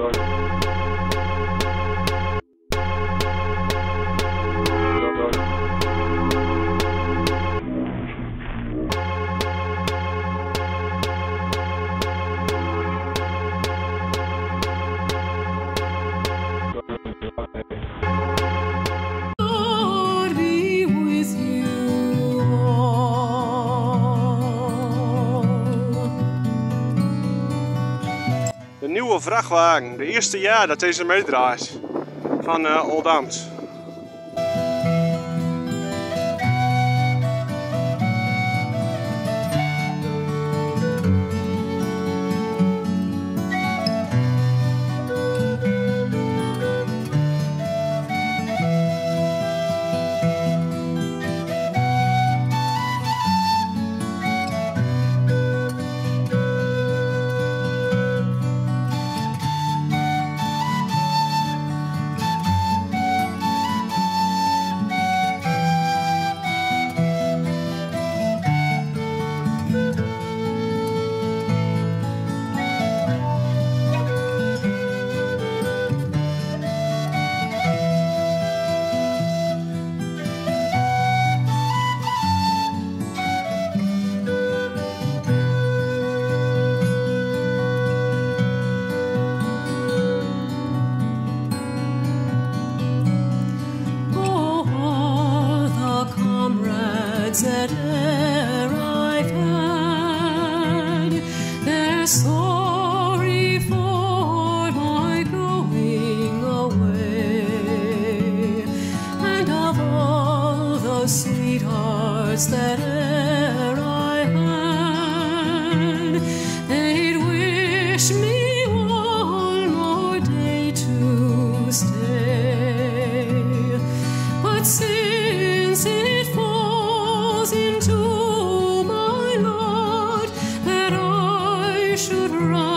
De nieuwe vrachtwagen, de eerste jaar dat deze meedraait van Oldambt. That e'er I've had, they're sorry for my going away, and of all the sweethearts that e'er I had, they'd wish me one more day to stay, but since it into my lot that I should run